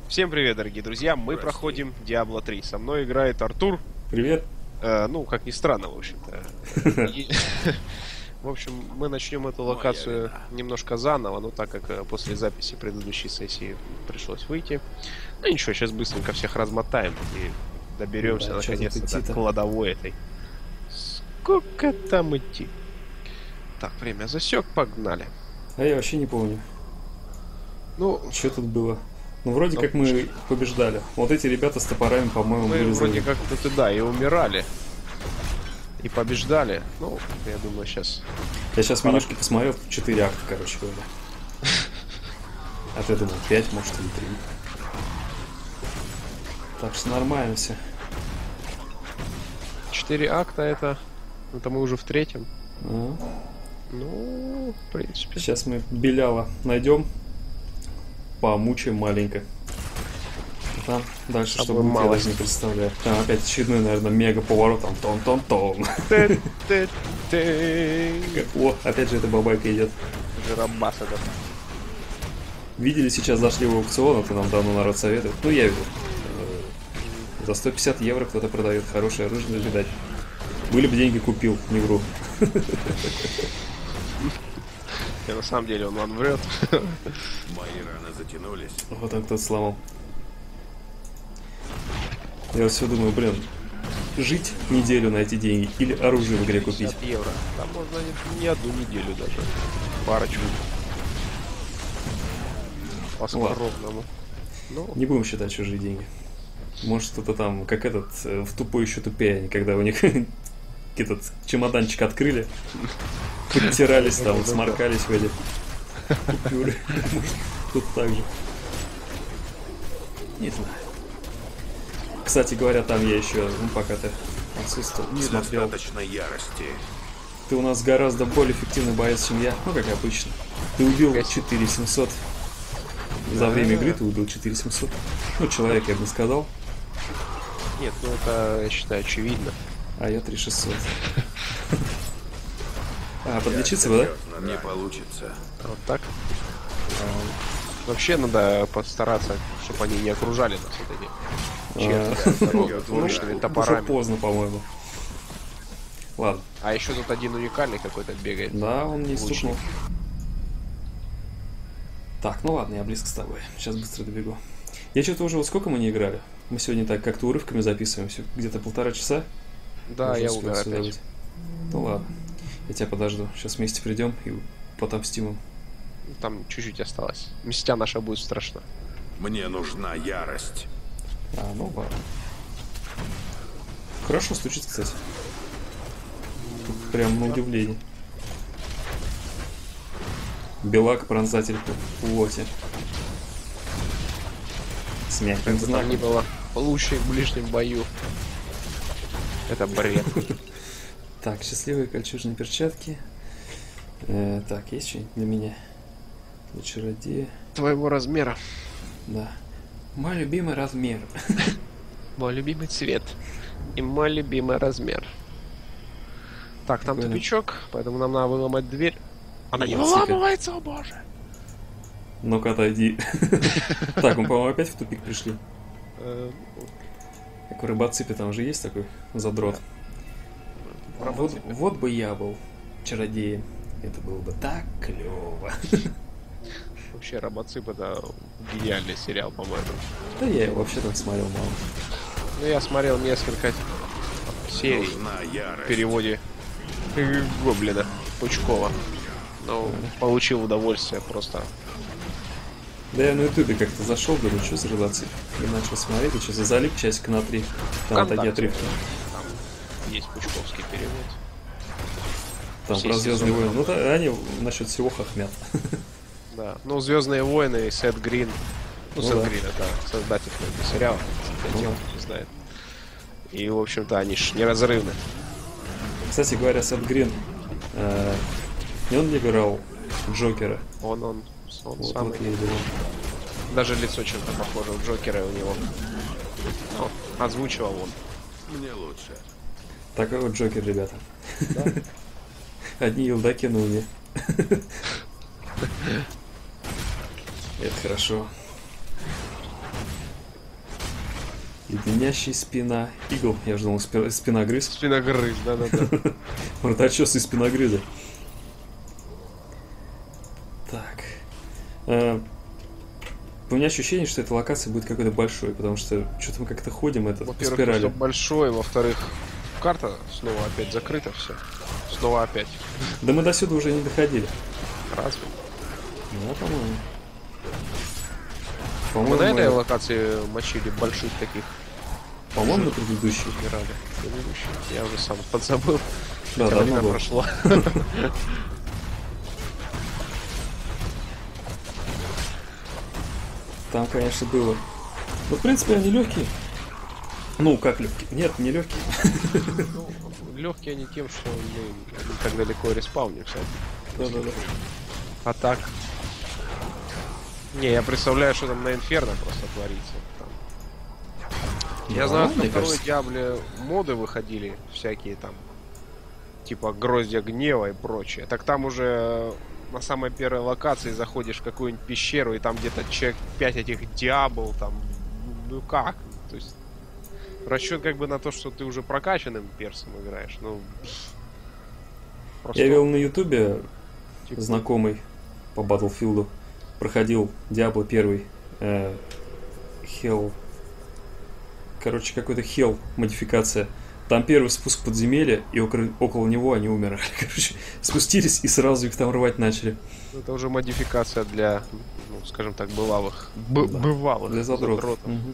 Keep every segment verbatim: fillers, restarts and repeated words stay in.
Всем привет, дорогие друзья! Мы Прости. проходим Диабло три. Со мной играет Артур. Привет. Э, ну, как ни странно, в общем-то. И, в общем, мы начнем эту Моя локацию вина. немножко заново, но так как э, после записи предыдущей сессии пришлось выйти. Ну ничего, сейчас быстренько всех размотаем и доберемся Да, чё тут наконец-то до идти-то? кладовой этой. Сколько там идти? Так, время засек, погнали. А я вообще не помню, Ну, что тут было. Ну, вроде Ну, как мы побеждали. Вот эти ребята с топорами, по-моему, мы вырезали. вроде как тут и да, и умирали. И побеждали. Ну, я думаю, сейчас. Я сейчас менюшки посмотрел, четыре акта, короче говоря. А ты думал, пять, может, или три. Так что нормально все. Четыре акта это. Это мы уже в третьем. А, Ну, в принципе. Сейчас мы Беляла найдем. Помучаем маленько. А там дальше что Самое будет, я малое. даже не представляю. Там опять очередной, наверное, мега поворот. Там тон-тон-тон. О, опять же эта бабайка идет. Жиробас это. Видели, сейчас зашли в аукцион, это нам давно народ советует. Ну, я видел. Э, За сто пятьдесят евро кто-то продает хорошее оружие, видать. Были бы деньги, купил, не вру. И на самом деле он он врет. Мои раны затянулись. Вот так кто-то сломал. Я вот все думаю, блин, жить неделю на эти деньги или оружие в игре купить. пятьдесят евро. Там можно не, не одну неделю даже. Парочку. По скромному. Ну, Не будем считать чужие деньги. Может, кто-то там, как этот, э, в тупой еще тупее, они когда у них этот чемоданчик открыли, подтирались там, сморкались в эти купюры. Тут так же. Не знаю. Кстати говоря, там я еще, ну пока ты отсутствовал, смотрел. Недостаточно ярости. Ты у нас гораздо более эффективный боец, чем я. Ну, как обычно. Ты убил четыре семьсот. За время игры ты убил четыре семьсот. Ну, человек, я бы сказал. нет, ну это, я считаю, очевидно. А я три шестьсот. А, подлечиться бы, да? Серьезно, не получится. Вот так. А, Вообще надо постараться, чтобы они не окружали нас вот эти А, черти здоровыми ну, двуручными уже топорами. поздно, по-моему. Ладно. А еще тут один уникальный какой-то бегает. Да, он не Лучник. стукнул. Так, ну ладно, я близко с тобой. Сейчас быстро добегу. Я что-то уже... Вот сколько мы не играли? Мы сегодня так как-то урывками записываемся. Где-то полтора часа. Да, Уже я успел умер сюда опять. быть. Ну ладно. Я тебя подожду. Сейчас вместе придем и потомстим им. Там чуть-чуть осталось. Мстя наша будет страшна. Мне нужна ярость. А, ну ладно. Хорошо стучит, кстати. Тут прям на удивление. Белак, пронзатель по плоти. С мягким Как бы там ни знаком. было лучше в ближнем бою. Это бред. Так, счастливые кольчужные перчатки. Э, так, есть что-нибудь для меня? Для чародея. Твоего размера. Да. Мой любимый размер. Мой любимый цвет. И мой любимый размер. Так, там Прикольно. тупичок, поэтому нам надо выломать дверь. Она не Вот, тихо. выламывается, о боже! Ну-ка, отойди. Так, мы, по-моему, опять в тупик пришли. Э, Как в рыбоципе там же есть такой задрот. в Вот, рыбоципе. вот бы я был чародеем. Это было бы так клево. Вообще, Робоцип это гениальный сериал, по-моему. Да я его вообще там смотрел мало. Ну, я смотрел несколько серий Нужна в ярость. переводе э, Гоблина Пучкова. Но получил удовольствие просто. Да я на ютубе как-то зашел, думаю, что за рыбоцип. И начал смотреть, и что за залип часика на три. Там такие ВКонтакте. отрывки. Там есть пучковский перевод. Там все про Звездные сезоны. войны. Ну, да, они насчет всего хохмят. Да. Ну, Звездные войны и Сет Грин. Ну, Ну Сет да. Грин это создатель этого сериала, для Ну тех, да. кто не знает. И, в общем-то, они ж неразрывны. Кстати говоря, Сет Грин, э, не он ли играл Джокера? Он, он, он Вот, самый. вот я и думал. Даже лицо чем-то похоже у Джокера у него. Ну, озвучивал он. Мне лучше. Такой вот Джокер, ребята. Одни елдаки на уме. Это хорошо. Леденящая спина. Игл, я же думал, спи- спиногрыз. Спиногрыз, да-да-да. Мордочес и спиногрыза. Так. Э, У меня ощущение, что эта локация будет какой-то большой, потому что что-то мы как-то ходим это по Во-первых, спирали. что большой, во-вторых, карта снова опять закрыта, все. Снова опять. Да мы до сюда уже не доходили. Разве? Да, по-моему. Мы По-моему, на этой мы- локации мочили больших таких, по-моему, на предыдущей. умирали. Предыдущих. Я уже сам подзабыл. Да, Хотя давно время было. прошло. Там, конечно, было. Ну, в принципе, они легкие. Ну, как легкие? Нет, не легкие. Легкие они тем, что мы не так далеко респаунимся. Да-да-да. А так... Не, я представляю, что там на Инферно просто творится. Там. Я Да, знаю, что мне на второй кажется. Диабле моды выходили всякие там, типа Гроздья Гнева и прочее. Так там уже на самой первой локации заходишь в какую-нибудь пещеру, и там где-то человек пять этих Диабл, там, ну как? То есть расчет как бы на то, что ты уже прокачанным персом играешь, ну... просто Я вел на ютубе типа, знакомый по Battlefield проходил Diablo первый э, Hell. Короче, какой-то Hell модификация. Там первый спуск подземелья, и около, около него они умирали. Короче, спустились и сразу их там рвать начали. это уже модификация для, ну, скажем так, бывалых. Б- Да. Бывалых. Для задротов. задротов. Мгм.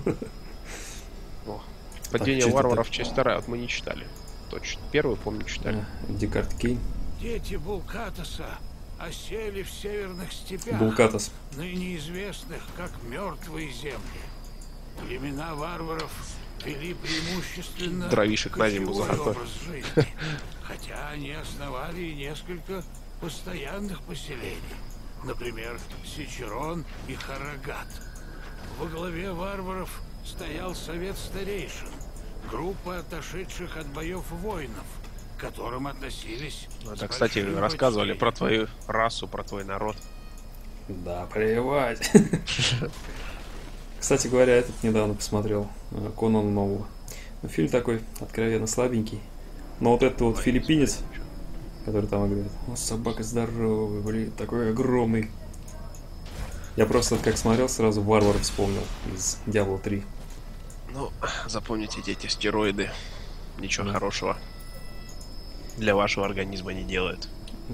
О. Падение чё это варваров, так? часть вторая, вот мы не читали. Точно. Первую, помню, читали. А, Декарт Кейн. Дети Булкатоса осели в северных степях, Булкатос. ныне известных как Мертвые земли. Племена варваров вели преимущественно Дровишек на зиму кочевой заготовь. образ жизни, хотя они основали и несколько постоянных поселений, например, Сичерон и Харагат. Во главе варваров стоял совет старейшин, группа отошедших от боев воинов, к которым относились. Это, с кстати, большим рассказывали про почтением. твою расу, про твой народ. Да, плевать. Кстати говоря, этот недавно посмотрел э, Конан нового. Ну, фильм такой откровенно слабенький. Но вот этот вот филиппинец, который там играет, он собака здоровый, блин, такой огромный. Я просто вот как смотрел, сразу Варвара вспомнил из Diablo три. Ну, запомните, дети, стероиды ничего Да. хорошего для вашего организма не делают.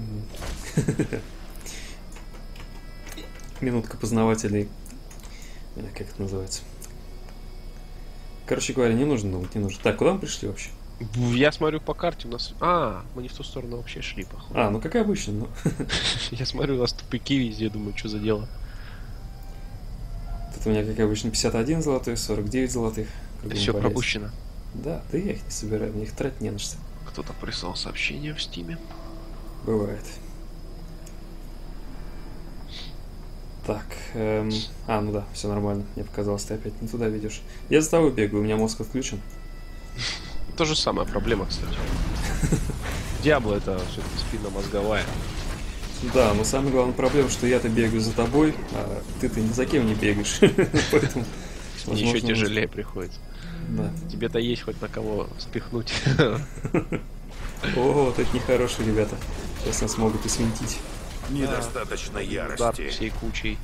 Минутка познавателей. Э, Как это называется? Короче говоря, не нужно думать, не нужно. Так, куда мы пришли вообще? Я смотрю по карте, у нас... А, мы не в ту сторону вообще шли, походу. А, ну как обычно, ну. Я смотрю, у нас тупики везде, думаю, что за дело. Тут у меня, как обычно, пятьдесят один золотой, сорок девять золотых. кругом Все валяется. пропущено. Да, да я их не собираю, мне их тратить не на что. Кто-то прислал сообщение в стиме. Бывает. Так, эм, а, ну да, все нормально. Мне показалось, ты опять не туда ведешь. Я за тобой бегаю, у меня мозг отключен. То же самая проблема, кстати. Диабло это все-таки спинномозговая. Да, но самая главная проблема, что я-то бегаю за тобой, а ты-то ни за кем не бегаешь. Поэтому, Мне еще возможно, тяжелее приходится. Да. Тебе-то есть хоть на кого спихнуть. О, вот это нехорошие ребята. Сейчас нас могут и свинтить. Недостаточно Удар ярости. всей кучей.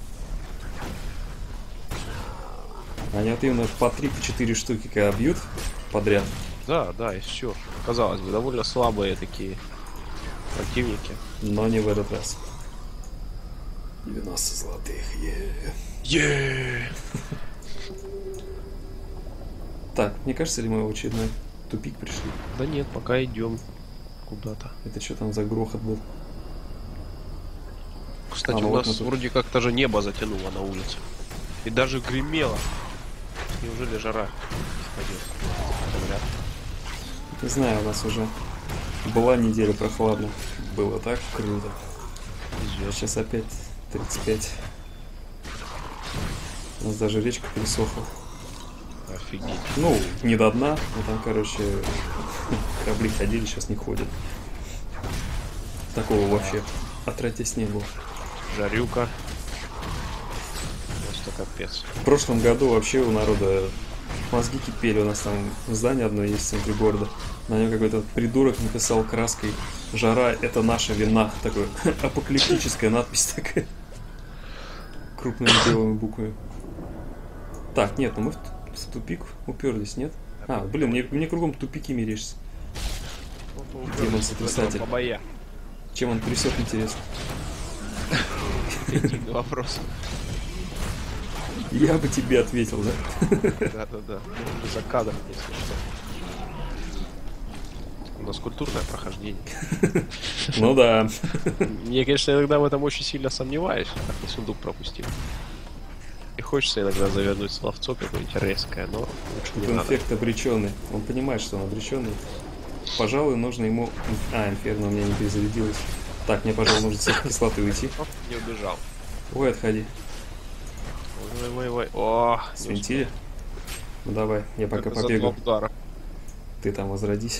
Они вот именно по три, по четыре штуки когда бьют подряд. Да, да, и все. Казалось бы, довольно слабые такие противники. Но не в этот раз. девяносто золотых, е. Еее! Так, мне кажется, ли мы в очередной тупик пришли? Да нет, пока идем куда-то. Это что там за грохот был? Кстати, А, ну у вот нас мы тут. вроде как-то же небо затянуло на улице. И даже гремело. Неужели жара пойдет? Говорят. Не знаю, у нас уже была неделя прохладно. Было так круто. Везет. Сейчас опять тридцать пять. У нас даже речка пересохла. Офигеть. Ну, не до дна, но там, короче, корабли ходили, сейчас не ходят. Такого вообще отродясь не было. Жарюка. Просто капец. В прошлом году вообще у народа Мозги кипели. У нас там здание одно есть в центре города. На нем какой-то придурок написал краской: «Жара — это наша вина». Такой апокалиптическая надпись такая. Крупными белыми буквами. Так, нет, ну мы в, в тупик уперлись, нет? А, блин, мне, мне кругом тупики мерещатся. Демон-сотрясатель. Бабая. Чем он трясет, интересно? Вопрос. Я бы тебе ответил, да? Да-да-да. За кадром, если что. У нас культурное прохождение. Ну да. Я, конечно, иногда в этом очень сильно сомневаюсь. Так на сундук пропустил. И хочется иногда завернуть словцо какое-нибудь резкое, но лучше не надо. Инфект обреченный. Он понимает, что он обреченный. Пожалуй, нужно ему... А, инферно у меня не перезарядилось. Так, мне, пожалуй, нужно с этой кислоты уйти. Оп, не убежал. Ой, отходи. Ой, ой, ой. О, Свинтили? Ну давай, я пока это за побегу. два удара. Ты там возродись.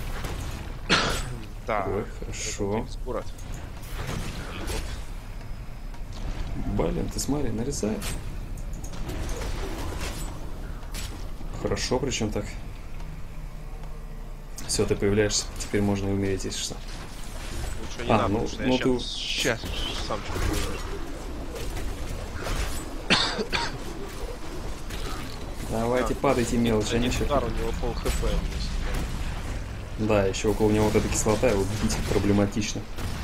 Да. Ой, хорошо. Скоро. Блин, ты смотри, нарезает. Хорошо, причем так. Все, ты появляешься. Теперь можно и умереть, если что. Лучше не А, надо, ну, потому что ну я ты... сейчас, сейчас сам чувствую. Давайте, падайте, мелочь, они еще... Удар, у него пол хп. Да, еще около него вот эта кислота, его бить проблематично.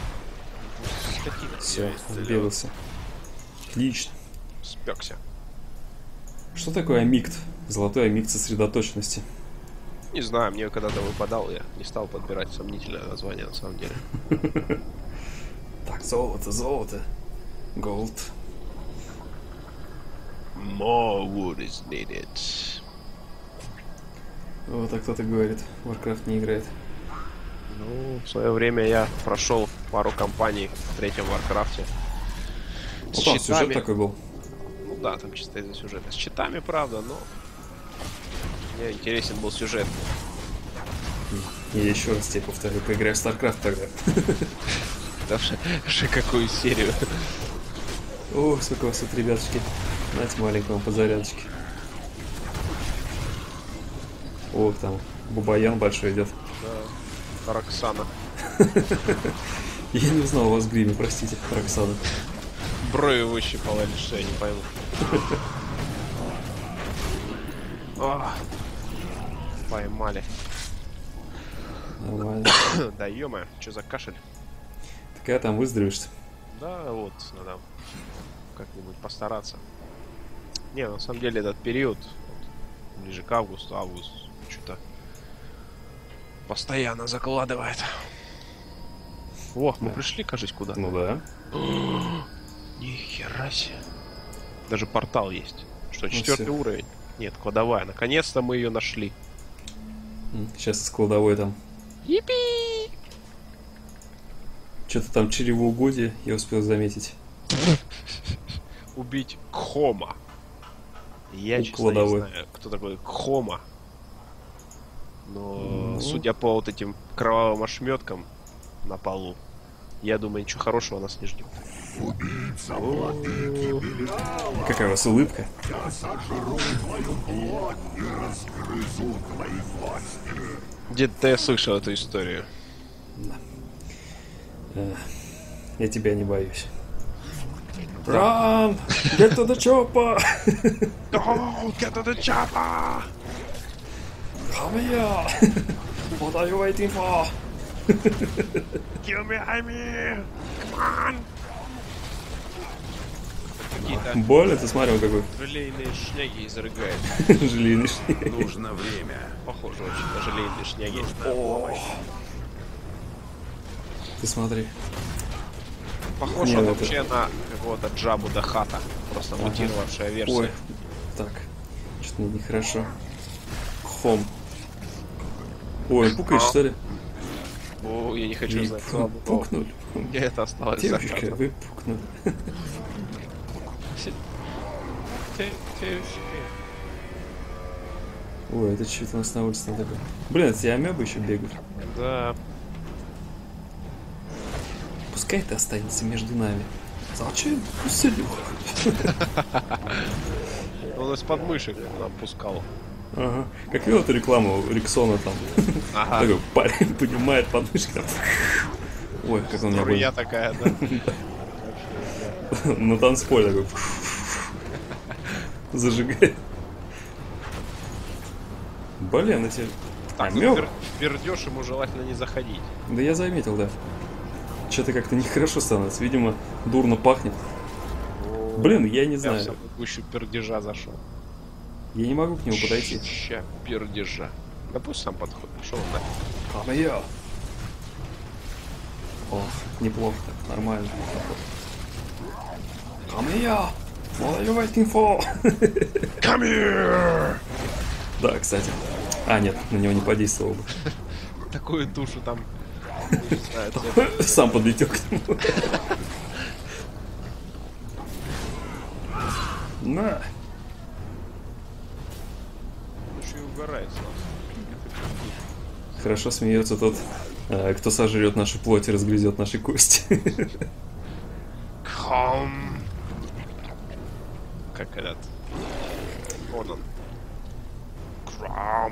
Все, сбегался. Отлично. Спекся. Что такое амикт? Золотой амикт сосредоточенности. Не знаю, мне когда-то выпадал, я не стал подбирать сомнительное название на самом деле. Так, золото, золото. Голд. More wood is needed. Вот так кто-то говорит. Warcraft не играет. Ну, в свое время я прошел пару кампаний в третьем Варкрафте. Ну там сюжет такой был. Ну да, там чисто из-за сюжета. С читами, правда, но мне интересен был сюжет. Я еще раз тебе повторю, поиграй в StarCraft тогда. Даже какую серию? О, сколько вас тут, ребятушки. Знаете, маленькому по зарядочке. О, там Бубаян большой идет. Да, Роксана. Я не узнал у вас в гриме, простите, Роксана. Брови выщипала лишь, я не пойму. О, поймали. Нормально. Да ё-моё, что за кашель? Ты когда там выздоровеешь? Да, вот, надо как-нибудь постараться. Не, на самом деле этот период, вот, ближе к августу, август, что-то постоянно закладывает. О, мы Да. пришли, кажется, куда? Ну да. Нихера себе. Даже портал есть. Что, Ну четвертый всё. уровень? Нет, кладовая. Наконец-то мы ее нашли. Сейчас из кладовой там. Yippee! Что-то там чревоугодие, я успел заметить. Убить Кхома. Я, У честно, кладовой. не знаю, кто такой Кхома. Но, Ну. судя по вот этим кровавым ошметкам на полу, я думаю, ничего хорошего нас не ждет. Какая у вас улыбка. Где-то я слышал эту историю. Э, Я тебя не боюсь. Run! Get to the chopper! Don't get to the chopper! Come here! What are you waiting for? Kill me, Amy! Come on! Какие-то Больно, ты смотрел какой желейные шняги изрыгает. желейный шлейф. Нужно время. Похоже очень на желейные шняги. Ты смотри. Похож Не, он это- вообще на какого-то Джабу Дахата. Просто Ага. мутировавшая версия. Ой, так, что-то мне нехорошо. Хом. Ой, он пукает, что ли? О, я не хочу Вы знать. пу- слава богу. Пукнули. Мне это осталось за Девочка, кадром. вы пукнули. Ты- ты- Ой, это что-то у нас на улице такое. Блин, эти амебы еще бегают. Да. Пускай это останется между нами. Зачем? Веселюха. Он из подмышек нам пускал. Ага. Как видел эту рекламу Риксона там? Ага. Такой парень поднимает подмышки там. Ой, как он меня Струя такая, да. на танцполе такой зажигает. Блин, эти Так, амёбы. пер- пердёж ему желательно не заходить. Да я заметил, да. Что-то как-то нехорошо становится. Видимо, дурно пахнет. Блин, я не Я в знаю. самую гущу пердежа зашел. Я не могу к нему подойти. Ща пердежа. Да пусть сам подходит. Шо он нафиг? Камея. О, неплохо так, нормально. Камея. What are you waiting for? Come here! Да, кстати. А, нет, на него не подействовал бы. Такую душу там. Не знаю, цвет. Сам подлетел к нему. На. Душу и угорает сразу. Хорошо смеется тот, э, кто сожрет нашу плоть и разгрызет наши кости. Come. Как этот. Вон он. Крам.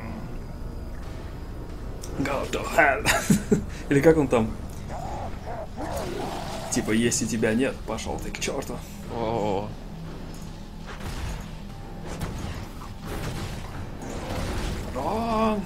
Go to hell. Или как он там? Типа, если тебя нет, пошел ты к черту. О. Рон.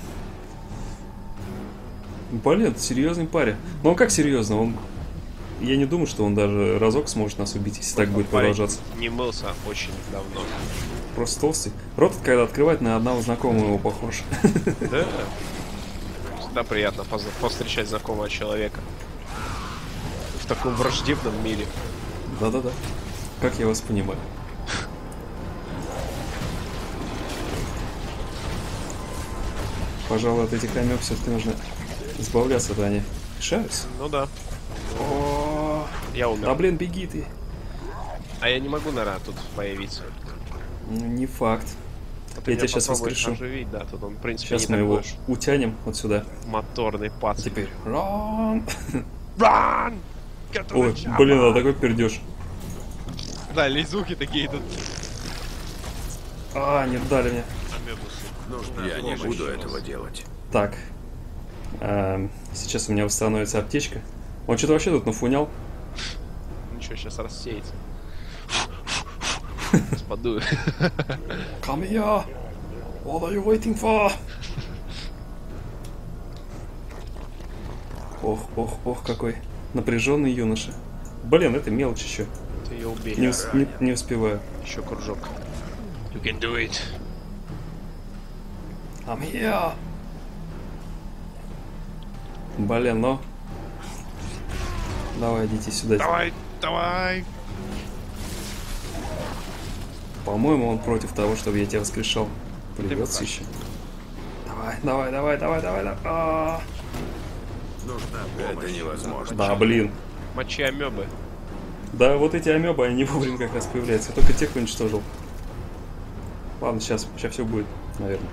Блин, серьезный парень. Ну он как серьезно? Он. Я не думаю, что он даже разок сможет нас убить, если так будет Парень продолжаться. не мылся очень давно. Просто толстый. Рот, когда открывать, на одного знакомого его похож. Да. Всегда приятно поз- повстречать знакомого человека. В таком враждебном мире. Да-да-да. Как я вас понимаю. Пожалуй, от этих амеб все-таки нужно избавляться, да они мешаются. Ну да. О, Я умер. да блин, беги ты. А я не могу, наверное, тут появиться. Ну, не факт. А ты Я меня тебя сейчас попробуешь воскрешу. оживить, да, тут он, в принципе, Сейчас не мы его такой уж утянем вот сюда. моторный А пац. теперь ран. Run! Get to Ой, the chopper! блин, а такой пердеж. Да, лизухи такие идут. А, не дали мне. Нужна Я не буду этого делать. Так. Эм, сейчас у меня восстановится аптечка. Он что-то вообще тут нафунял. Ничего, сейчас рассеется. Спадую. Come here. What are you waiting for? Ох, ох, ох, какой напряженный юноша. Блин, это мелочь еще. Ты ее убей. Не, ус- не, не успеваю. Еще кружок. You can do it. I'm here. Блин, ну. Давай, идите сюда. Давай, давай. По-моему, он против того, чтобы я тебя воскрешал. Плюется прав. еще. Давай, давай, давай, давай, давай, давай. А, Нужна помощь. Это невозможно. Да, блин. Мочи амебы. Да, вот эти амебы, они вовремя как раз появляются. Я только тех уничтожил. Ладно, сейчас, сейчас все будет, наверное.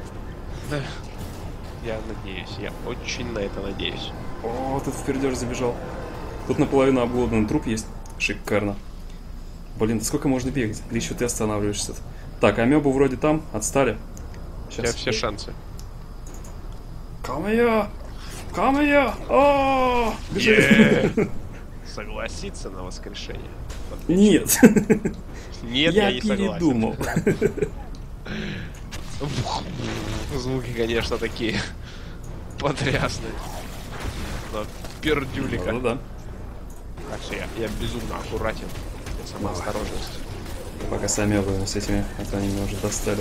Я надеюсь, я очень на это надеюсь. О, тут впердеж забежал. Тут наполовину обглоданный труп есть. Шикарно. Блин, да сколько можно бегать? Или еще ты останавливаешься? Так, амебы вроде там, отстали. У тебя все шансы. Come here! Come here! О, бежи! Согласиться на воскрешение? Нет, Нет, я я не согласен. передумал. Звуки, конечно, такие потрясные. Но пердюлика. Ну да. Так что я, я безумно аккуратен. Я сама Давай. осторожность. Пока с амебами с этими, а то они меня уже достали.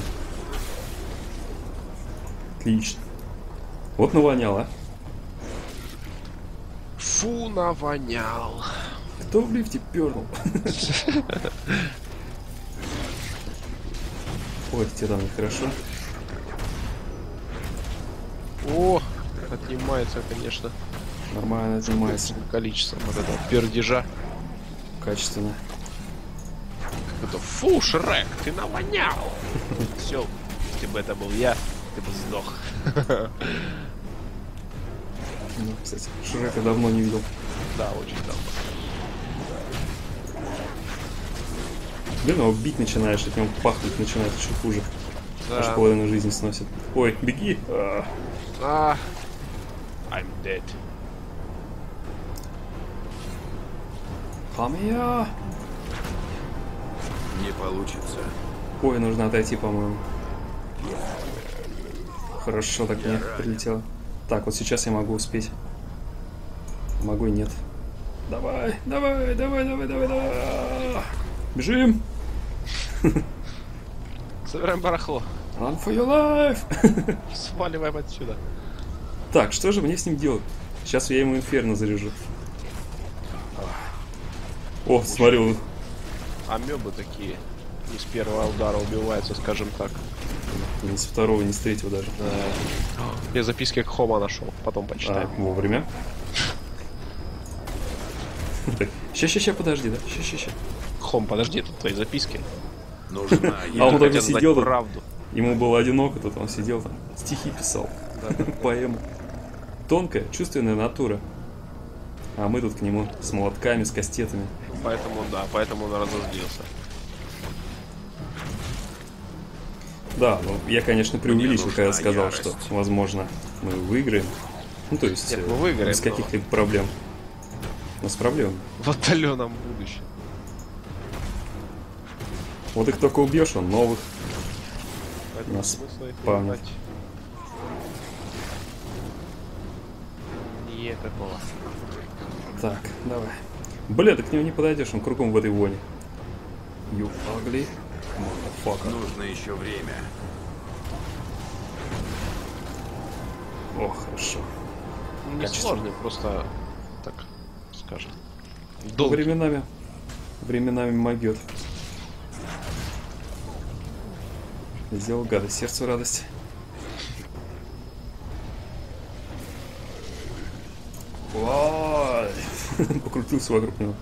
Отлично. Вот навонял, а? Фу, навонял. Кто в лифте пернул? Ой, тебе там нехорошо. О, отнимается, конечно, Нормально занимается. количеством вот этого пердежа. Качественно. Как это, фу, Шрек, ты навонял. Все, если бы это был я, ты бы сдох. Ну, кстати, Шрека давно не видел. Да, очень давно. Блин, его бить начинаешь, от него пахнуть начинает еще хуже. Да. Аж половину жизни сносит. Ой, беги! А. А, I'm dead. Хамия! Не получится. Ой, нужно отойти, по-моему. Хорошо, так мне прилетело. Так, вот сейчас я могу успеть. Могу и нет. Давай, давай, давай, давай, давай, давай. Бежим. Собираем барахло. Run for your life. Сваливаем отсюда. Так, что же мне с ним делать? Сейчас я ему инферно заряжу. О, смотри, он... Амебы такие. Не с первого удара убиваются, скажем так. Ни с второго, ни с третьего даже. Да. Я записки к Хома нашел, потом А, почитаем. вовремя. Ща, ща, ща, подожди, да? Ща, ща, ща. Хом, подожди, тут твои записки. Нужна А я. он Хотят только знать сидел тут. правду. Ему было одиноко, тут он сидел там, стихи писал, поэму. Тонкая, чувственная натура. А мы тут к нему с молотками, с кастетами. Поэтому, да, поэтому он разозлился. Да, ну я, конечно, преувеличил, нужна когда сказал, ярость. что, возможно, мы выиграем. Ну, то есть, Нет, э, мы выиграем, без но- каких-либо проблем. Но с проблемами. В отдаленном будущем. Вот их только убьешь, он новых. Поэтому Нас смысла их спавнит. убивать никакого. Так, давай. Бля, ты к нему не подойдешь, он кругом в этой воне. You ugly motherfucker. Нужно еще время. О, хорошо. Не Качественно. сложный, просто так скажем. Ну, Долгий. временами, временами могет. Сделал гадость, сердцу радость. Ой! Покрутился вокруг него.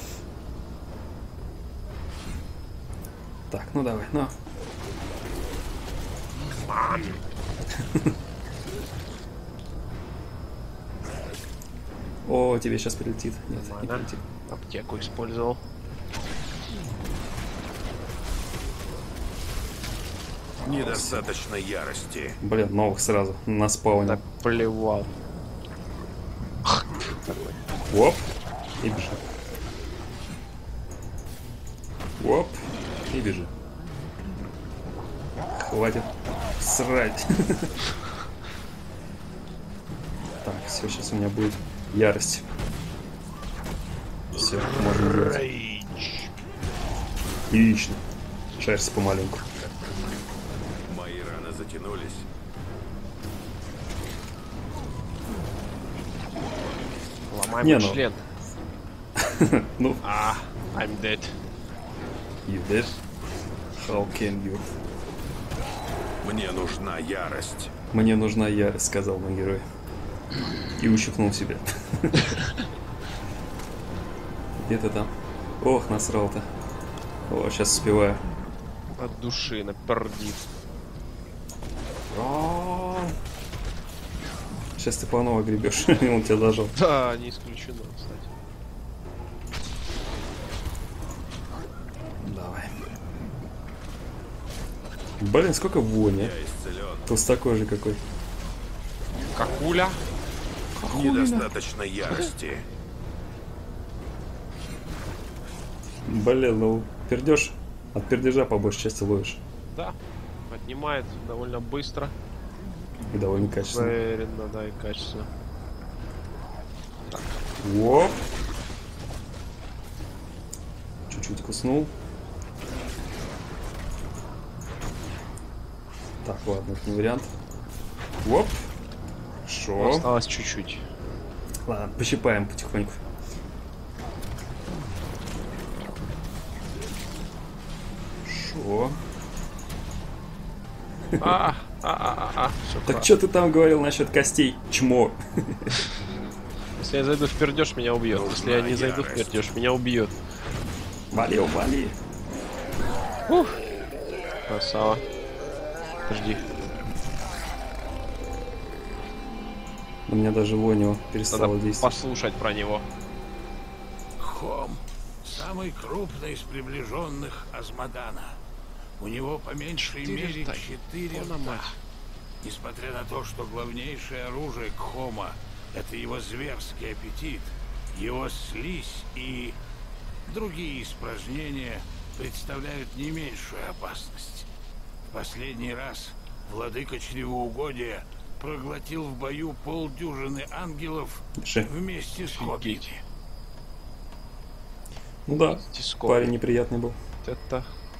Так, ну давай, ну. О, тебе сейчас прилетит. Нет, не Нормально. прилетит. Аптеку использовал. Недостаточно ярости. Блин, новых сразу на спауне. Да плевал. Оп. И бежи. Оп. И бежи. Хватит срать. Так, все, сейчас у меня будет ярость. Все, можно делать. Отлично. Шарься помаленьку. Мои раны затянулись. Ломаем Не, ну- член. Ну, А, I'm dead. you dead? How can you? Мне нужна ярость. Мне нужна ярость, сказал мой герой. И ущипнул себя. Где ты там? Ох, насрал-то. О, сейчас успеваю. От души напердит. Сейчас ты по новой гребешь, и он тебя зажал. Да, не исключено, кстати. Давай. Блин, сколько вони. Я исцелен. Толстокожий какой. Какуля? Недостаточно ярости. Блин, ну пердеж. От пердежа по большей части ловишь. Да. Поднимает довольно быстро. И довольно качественно. Уверенно, да, и качественно. Оп. Чуть-чуть куснул. Так, ладно, это не вариант. Оп. Шо. Осталось чуть-чуть. Ладно, пощипаем потихоньку. Шо. А, а, а, а, все Так что ты там говорил насчет костей? Чмо. Если я зайду в пердеж, меня убьет. Если я не зайду в ярость. пердеж, меня убьет. Вали, вали. Красава. Подожди. У меня даже вонь его перестала Надо действовать. послушать про него. Хом, самый крупный из приближенных Азмодана. У него по меньшей Четыре мере рта. четыре О, на рта. мать. Несмотря на то, что главнейшее оружие Кхома — это его зверский аппетит, его слизь и другие испражнения представляют не меньшую опасность. В последний раз владыка чревоугодия проглотил в бою полдюжины ангелов Ше. вместе с копьями. Ну да, Тисков. парень неприятный был. Это...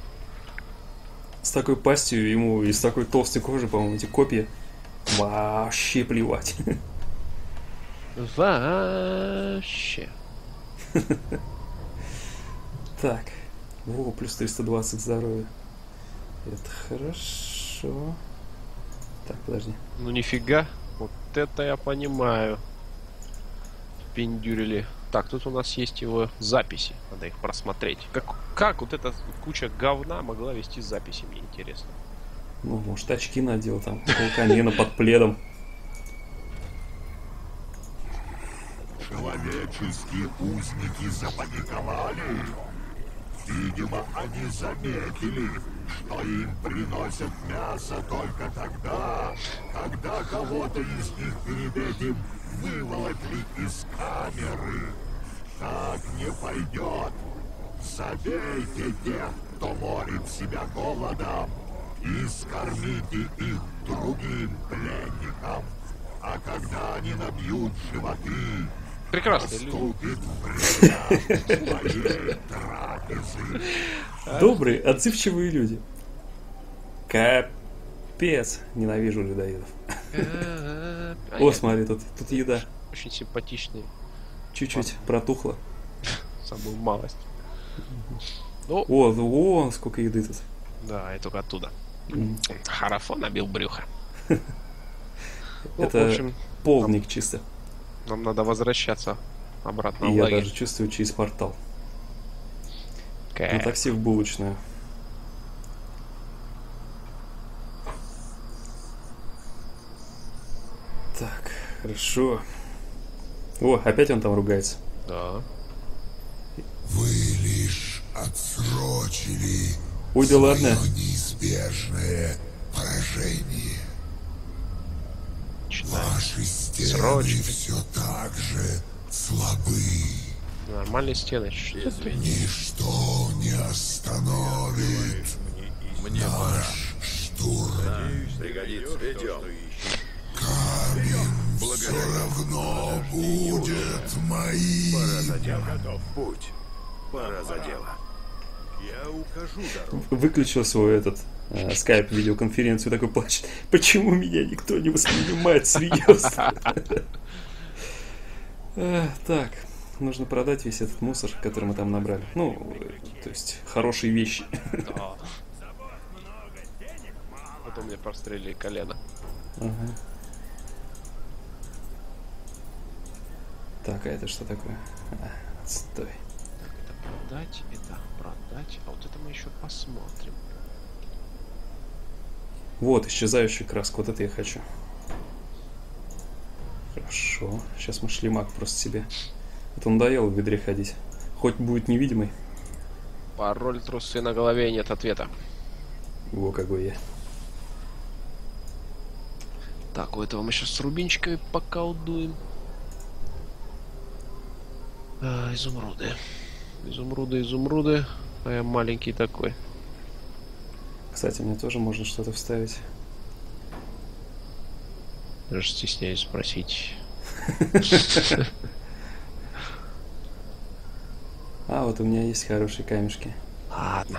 С такой пастью ему и с такой толстой кожей, по-моему, эти копья вообще плевать. Вообще. Так. О, плюс триста двадцать здоровья. Это хорошо. Так, подожди. Ну нифига. Вот это я понимаю. Пиндюрили. Так, тут у нас есть его записи. Надо их просмотреть. Как, как вот эта куча говна могла вести записи, мне интересно. Ну, может, очки надел там. Колканина под пледом. Человеческие узники запаниковали. Видимо, они заметили, что им приносят мясо только тогда, когда кого-то из них перед этим выволокли из камеры. Так не пойдет. Забейте тех, кто морит себя голодом, и скормите их другим пленникам. А когда они набьют животы, Прекрасные люди. наступит время моей трапезы. Добрые, отзывчивые люди. Капец. Ненавижу людоедов. О, смотри, тут, тут еда. Очень симпатичные. Чуть-чуть протухла. Самую малость. Ну, О, о, сколько еды тут. да, и только оттуда. М. Харафо набил брюхо. Ну, Это в общем, полдник чисто. нам надо возвращаться обратно И в я лагерь. даже чувствую через портал. На Кайф. такси в булочную. Так, хорошо. О, опять он там ругается. Да. Вы лишь отсрочили Ой, да ладно. свое неизбежное поражение. Начинаем. Ваши стены Срочно. все так же слабы. Нормальные стены. Что ты? Ничто не остановит Мне пора. наш штурм. Пригодится. Идем. Камень все равно будет моим. Пора за дело. Путь. Пора за дело. Я укажу дорогу. Выключил свой этот э, скайп видеоконференцию, такой плачет. Почему меня никто не воспринимает серьезно? Э, Так, нужно продать весь этот мусор, который мы там набрали. Ну, э, то есть хорошие вещи. Да. Потом мне прострелили колено. Ага. Так, а это что такое? А, отстой. Это продать, это продать. А вот это мы еще посмотрим. Вот, исчезающая краска, вот это я хочу. Хорошо. Сейчас мы шлемак просто себе. Это надоело в ведре ходить. Хоть будет невидимый. Пароль трусы на голове, нет ответа. Во, какой я. Так, у этого мы сейчас с рубинчиками поколдуем. А, изумруды. Изумруды, изумруды. А я маленький такой. Кстати, мне тоже можно что-то вставить. Даже стесняюсь спросить. А, вот у меня есть хорошие камешки. Ладно.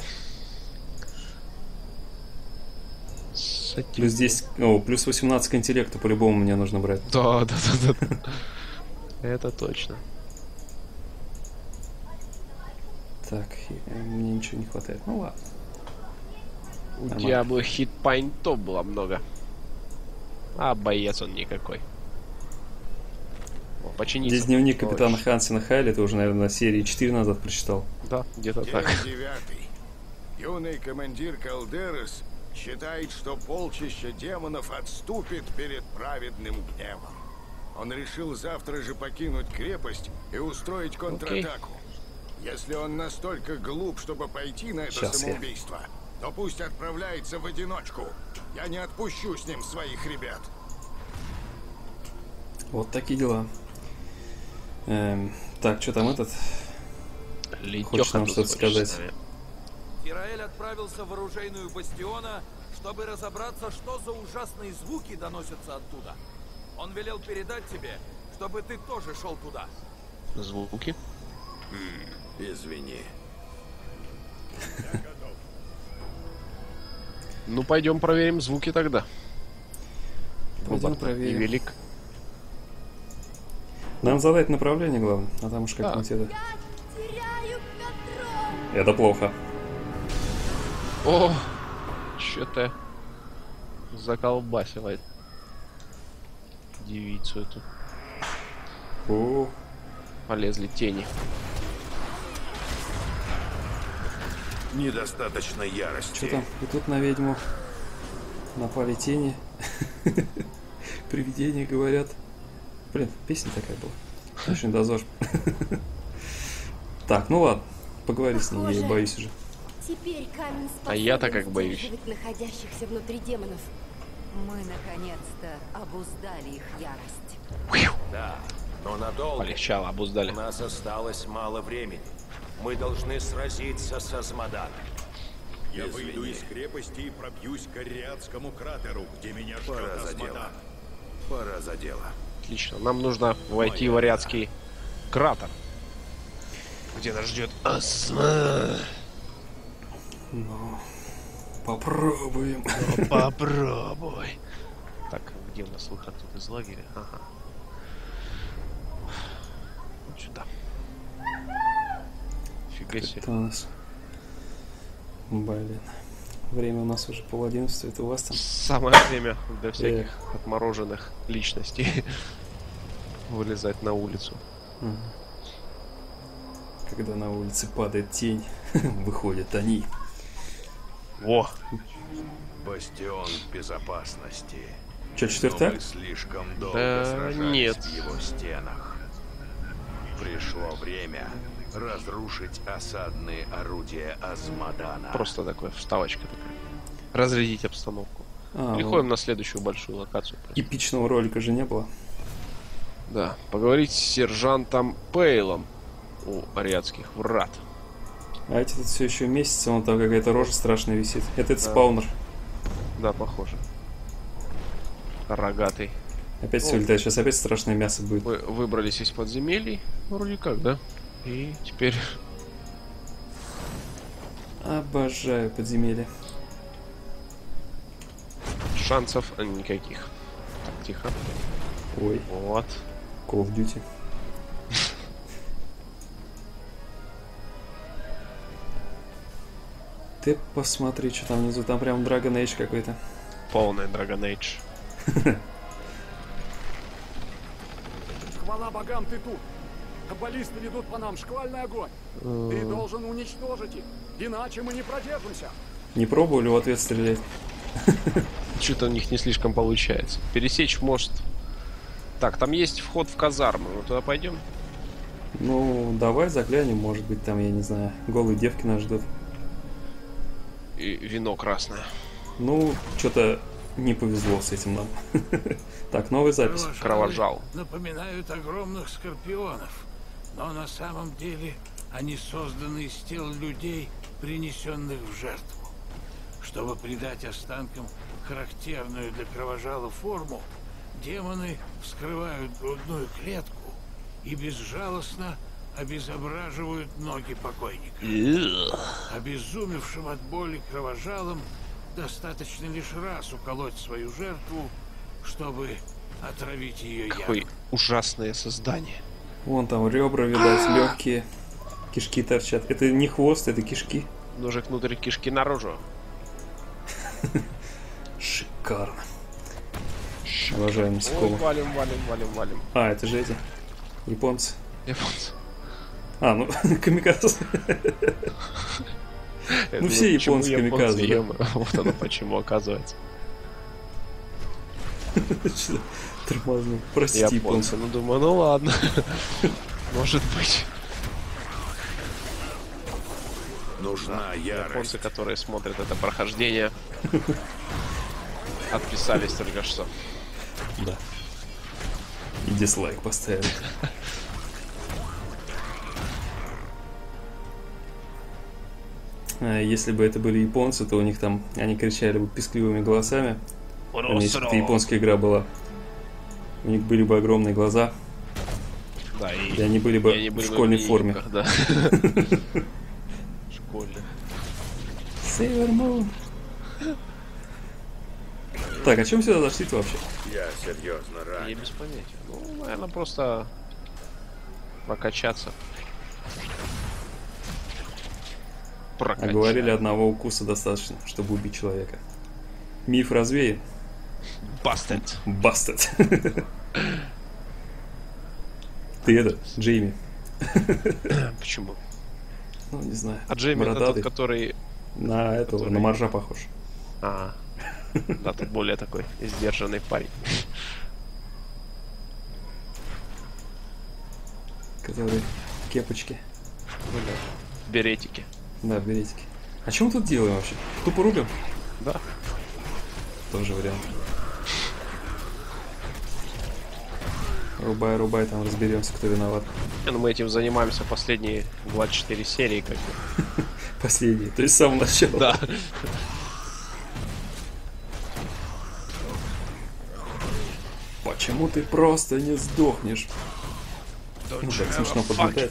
Плюс десять... О, плюс восемнадцать к интеллекту по-любому мне нужно брать. Да, да, да, да. Это точно. Так, и- мне ничего не хватает. Ну ладно. У Нормально. тебя бы хит-пайнтов было много. А боец он никакой. О, починиться. Здесь дневник Ой, капитана Хансена Хайли, ты уже, наверное, на серии четыре назад прочитал. Да, где-то День так. девятый. Юный командир Калдерос считает, что полчища демонов отступит перед праведным гневом. Он решил завтра же покинуть крепость и устроить контратаку. Если он настолько глуп, чтобы пойти на это Щас я. самоубийство, то пусть отправляется в одиночку. Я не отпущу с ним своих ребят. Вот такие дела. Эм, так, что там этот? Хочешь нам что-то сказать? Тираэль отправился в оружейную бастиона, чтобы разобраться, что за ужасные звуки доносятся оттуда. Он велел передать тебе, чтобы ты тоже шел туда. Звуки? Извини. Ну, пойдем проверим звуки тогда. Пойдем Выбор проверим. невелик. Нам задать направление, главное, а там уж как-нибудь это... Теряю Петров! Это плохо. О, что-то заколбасило девицу эту. О, Полезли тени. Недостаточно что ярости. там? И тут на ведьму напали тени. Привидения говорят. Блин, песня такая была. Очень дозор. Так, ну ладно. Поговори с ней, я боюсь уже. Теперь камень способен А я-то как боюсь. сдерживать находящихся внутри демонов. Мы наконец-то обуздали их ярость. Да, но надолго. Полегчало, обуздали. У нас осталось мало времени. Мы должны сразиться с Азмоданом. Я выйду из крепости и пробьюсь к Ариадскому кратеру, где меня ждет Пора за дело. Азмодан. Пора за дело. Отлично. Нам нужно войти в Ариадский кратер, где нас ждет Асма. Ну, попробуем. Ну, попробуй. Так, где у нас выход тут из лагеря? Ага. Вот сюда. Фига себе. Это у нас... Блин. Время у нас уже пол одиннадцатого, это у вас там? Самое время для всяких отмороженных личностей вылезать на улицу. Мгм. Когда на улице падает тень, выходят они. Во! Бастион безопасности. Че, Но четвертак? мы слишком долго Да сражались нет. в его стенах. Пришло время разрушить осадные орудия Азмодана. Просто такая вставочка такая. Разрядить обстановку. А, Переходим ну, на следующую большую локацию. просто. эпичного ролика же не было. Да, поговорить с сержантом Пейлом у Ариадских врат. А эти тут все еще месяцы, вон там какая-то рожа страшная висит. Это, это Да. спаунер. Да, похоже. Рогатый. Опять О. все летает, сейчас опять страшное мясо будет. Мы выбрались из подземелий. Вроде как, да? И теперь... Обожаю подземелья. Шансов никаких. Так, тихо. Ой, Вот. Call of Duty. Ты посмотри, что там внизу. Там прям Dragon Age какой-то. Полный Dragon Age. Хвала богам, ты тут. Каббалисты ведут по нам шквальный огонь. Ты должен уничтожить их, иначе мы не продержимся. Не пробовали в ответ стрелять? Что-то у них не слишком получается. Пересечь мост. Так, там есть вход в казарму. Мы туда пойдем? Ну, давай заглянем, может быть, там, я не знаю, голые девки нас ждут. И вино красное. Ну, что-то не повезло с этим нам. Так, новая запись. Кровожал. Напоминают огромных скорпионов, но на самом деле они созданы из тел людей, принесенных в жертву. Чтобы придать останкам характерную для кровожала форму, демоны вскрывают грудную клетку и безжалостно обезображивают ноги покойника. Обезумевшим от боли кровожалам достаточно лишь раз уколоть свою жертву, чтобы отравить ее Какое ядом. ужасное создание. Вон там ребра, видать, легкие. Кишки торчат. Это не хвост, это кишки. Ножик внутрь, кишки наружу. Шикарно. Обожаю Ой, насекомых. валим, валим, валим, валим. А, это же эти японцы. Японцы. А, ну, камикадзе. Ну, все японцы камикадзе, да? ё-моё. Вот оно почему, оказывается. Что-то тормознул. Простите, японцы. Японцы. Ну, думаю, ну ладно. Может быть. нужна ярость. Японцы, которые смотрят это прохождение, отписались только что. Да. И дизлайк поставили. А если бы это были японцы, то у них там, они кричали бы пескливыми голосами. Если бы это японская игра была, у них были бы огромные глаза. Да, и, и они были бы они в были школьной бы в форме. Да. Школьной. Sailor Moon. Так, о чем сюда зашли-то вообще? Я серьезно ранен. Я без понятия. Ну, наверное, просто прокачаться. А говорили, одного укуса достаточно, чтобы убить человека. Миф развеян. Бастет. Бастет. Ты это, Джейми. Почему? Ну, не знаю. А Джейми это тот, который... На этого, который... на Маржа похож. А, да, тут более такой сдержанный парень. Который в кепочке. Ну да, в беретике. Да, в беретике. А что мы тут делаем вообще? Тупо рубим? Да. Тоже вариант. Рубай, рубай, там разберемся, кто виноват. Ну, мы этим занимаемся последние двадцать четыре серии, как бы. Последние, то есть с самого начала. Да. Почему ты просто не сдохнешь? Ну, так смешно подлетает.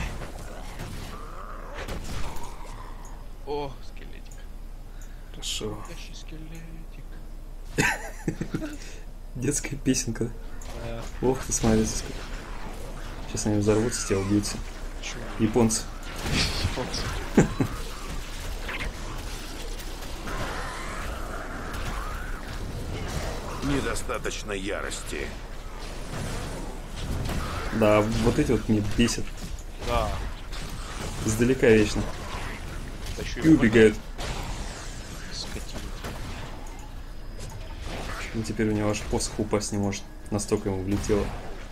О, скелетик. Хорошо. Скелетик. Детская песенка. Да. Ох ты, смотри, сколько. Сейчас они взорвутся, тебя убьются. Чего? Японцы. Японцы. Недостаточно ярости. Да, вот эти вот меня бесят. Да. Издалека вечно. Тащу И убегают. Скотина. И теперь у него аж посох упасть не может. Настолько ему влетело.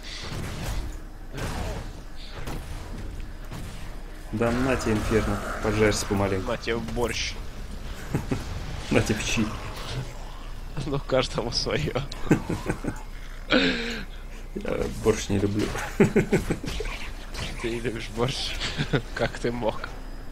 Да на тебе, инферно. Поджарься помаленьку. На тебе борщ. На тебе печи. Ну, каждому свое. Я борщ не люблю. Ты не любишь борщ? Как ты мог?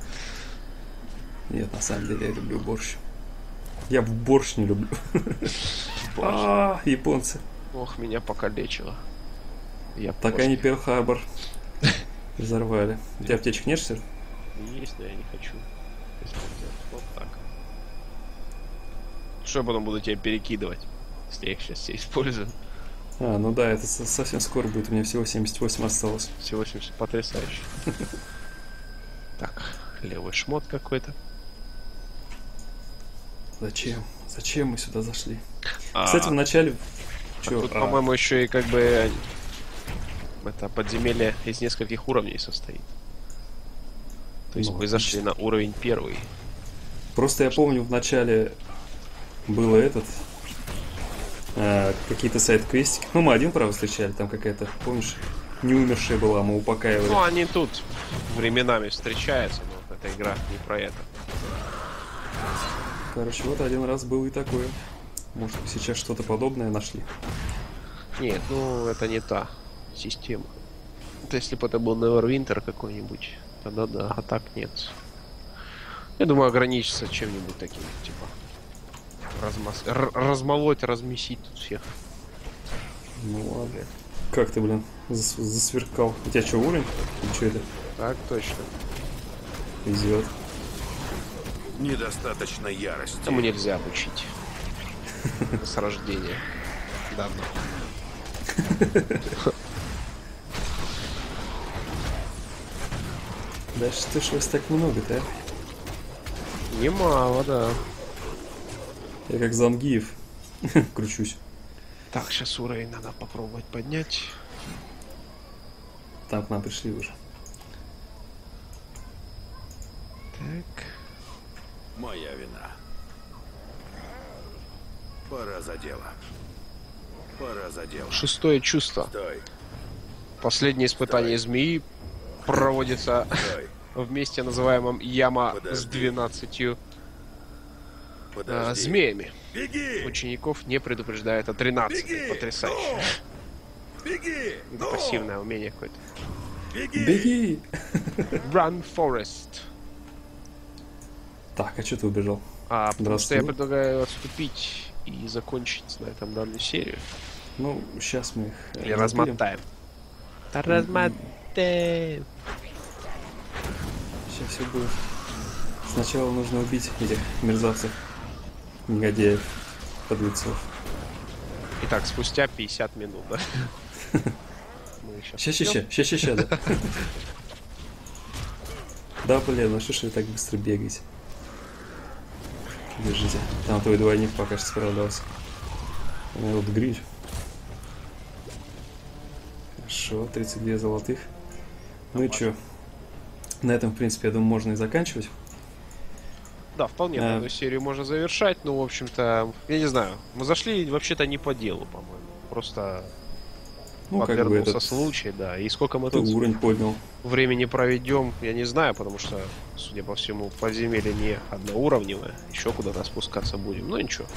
Нет, на самом деле я люблю борщ. Я в борщ не люблю. А, японцы. Ох, меня покалечило. Я Так они Перл-Харбор взорвали. У тебя аптечек нет, что ли? Есть, но я не хочу. Вот так. Что я потом буду тебя перекидывать, если я их сейчас все использую? А, ну да, это совсем скоро будет. У меня всего семьдесят восемь осталось. Всего семьдесят. Потрясающе. Так, левый шмот какой-то. Зачем? Зачем мы сюда зашли? А, Кстати, в начале... Чё, тут, а... по-моему, еще и как бы... Это подземелье из нескольких уровней состоит. То есть ну, мы зашли на уровень первый. Просто я помню, в начале было этот... Э, какие-то сайт-квестики. Ну, мы один, правда, встречали. Там какая-то, помнишь, неумершая была, мы упокаивали. Ну, они тут временами встречаются, но эта игра не про это. Короче, вот один раз было и такое. Может, сейчас что-то подобное нашли? Нет, ну, это не та система. Это если бы это был Neverwinter какой-нибудь, тогда да, а так нет. Я думаю, ограничиться чем-нибудь таким, типа размас... Р- размолоть, размесить тут всех. Ну ладно. Как ты, блин, зас- засверкал? У тебя что, уровень? Или что это? Так точно. Везет. Недостаточно ярости. Тому нельзя обучить. С рождения. Давно. Да что ж вас так много-то, а? Немало, да. Я как Зангиев кручусь. Так, сейчас уровень надо попробовать поднять. Там к нам пришли уже. Так. Моя вина. Пора за дело. Пора за дело. Шестое чувство. Стой. Последнее испытание Стой. змеи проводится Стой. в месте, называемом Яма с двенадцатью а, змеями. Беги! Учеников не предупреждает о тринадцати. Потрясающе. Беги! Это пассивное умение какое-то. Беги! Беги! Run Forest. Так, а что ты убежал? А, потому что я Здравствуй. предлагаю отступить и закончить на этом данную серию. Ну, сейчас мы их... э, Или разберем. размотаем. Да размотаем. Сейчас все будет. Сначала нужно убить этих мерзавцев, негодяев, подлецов. Итак, спустя пятьдесят минут, да? Мы Ща, ща, ща, ща, ща, ща, да. Да, блин, ну что ж вы так быстро бегаете? Держите. Там твой двойник пока что справлялся. Вот гриль. Хорошо, тридцать две золотых. Ну и чё? На этом, в принципе, я думаю, можно и заканчивать. Да, вполне А. данную серию можно завершать. Ну, в общем-то, я не знаю. Мы зашли вообще-то не по делу, по-моему. Просто Ну, как бы подвернулся этот... случай, да. И сколько мы ты тут уровень поднял. времени проведем, я не знаю, потому что, судя по всему, подземелье не одноуровневое. Еще куда-то спускаться будем. Ну ничего.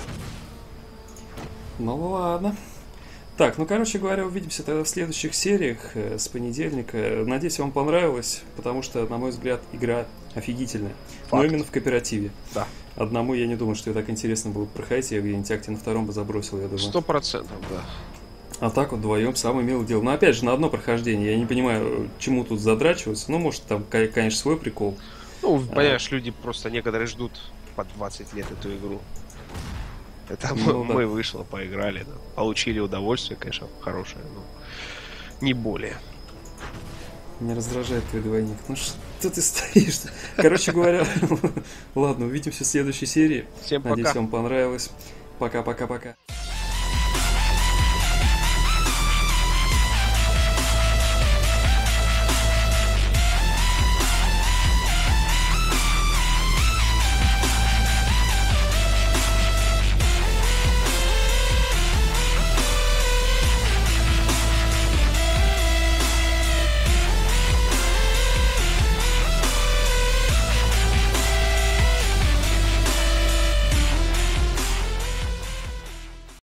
Ну ладно. Так, ну короче говоря, увидимся тогда в следующих сериях э, с понедельника. Надеюсь, вам понравилось, потому что, на мой взгляд, игра офигительная. Но Факт. именно в кооперативе. Да. Одному я не думаю, что это так интересно будет проходить. Я где-нибудь акте на втором бы забросил, я думаю. Сто процентов, да. А так вот вдвоем самое милое дело. Но опять же, на одно прохождение. Я не понимаю, чему тут задрачиваться. Ну, может, там, ко- конечно, свой прикол. Ну, понимаешь, люди просто некоторые ждут по двадцать лет эту игру. Это мы, Ну, да. мы вышло, поиграли, да. Получили удовольствие, конечно, хорошее, но не более. Не раздражает твой двойник. Ну что ты стоишь? Короче говоря, ладно, увидимся в следующей серии. Всем Надеюсь, пока. вам понравилось. Пока-пока-пока.